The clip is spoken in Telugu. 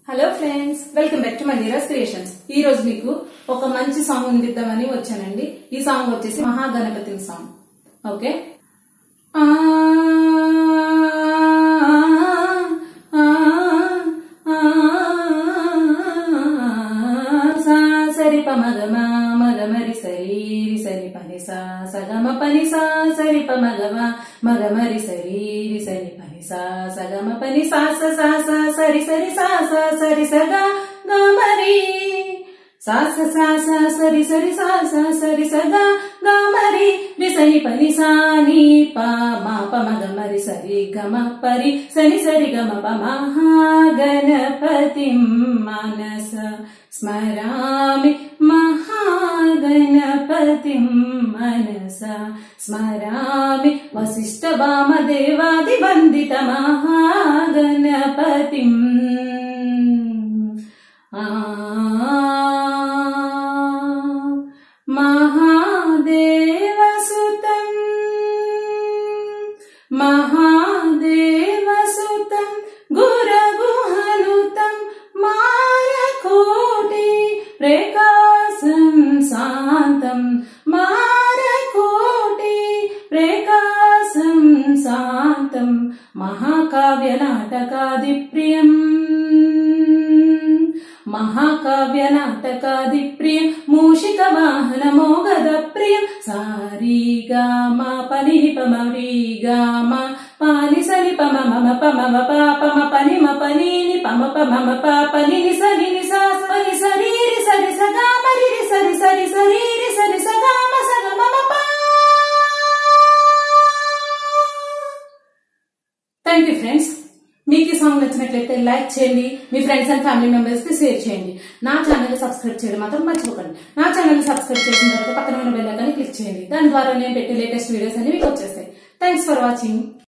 Hello friends, welcome back to Mandira's creations. ఈ రోజు మీకు ఒక మంచి సాంగ్ వినిపిద్దామని వచ్చానండి. ఈ సాంగ్ వచ్చేసి మహాగణపతి సాంగ్. ఓకే, సరి పమగమ మగమరి సరి సరి పని సా సగమ పని సా సరి పమగమ మగమరి సరి సరి పని సా సగమ పని సా సా సరి సరి సా సరి సగా గమరి సా సా సరి సరి సా సరి సగా గమరి రిసని పని సా ని ప మా పమగమరి సరి గమ పరి సని సరి గమ ప మహాగణపతిం మనస స్మరామి మహాగణపతిం మనస స్మరామి వశిష్ఠ వామదేవాది వందిత మహాగణపతిం మహాదేవసుతం మహాదేవసుతం గురగుహనుతం మారకోటి ప్రకాశం శాంతం మారకోటి ప్రకాశం శాంతం మహాకావ్య నాటకాది ప్రియం మహాకావ్య నాటకాది ప్రియం మూషిక వాహన మోగద ప్రియం సారీ గామ పని పమరి గామ పాని సరి పమ మమ పమ పమ పని మ పని పమ పమ పని సరి సా సరి సరి సరి సగా మరి సరి సరి సరి సరి సగా సగ మమ ప. Thank you friends. మీకు ఈ సాంగ్ నచ్చినట్లయితే లైక్ చేయండి, మీ ఫ్రెండ్స్ అండ్ ఫ్యామిలీ మెంబర్స్ కి షేర్ చేయండి. నా ఛానల్ సబ్స్క్రైబ్ చేయడం మాత్రం మర్చిపోకండి. నా ఛానల్ సబ్స్క్రైబ్ చేసిన తర్వాత పక్కన ఉన్న బెల్ ఐకాన్ క్లిక్ చేయండి. దాని ద్వారా నేను పెట్టే లేటెస్ట్ వీడియోస్ అన్ని మీకు వచ్చేస్తాయి. Thanks for watching.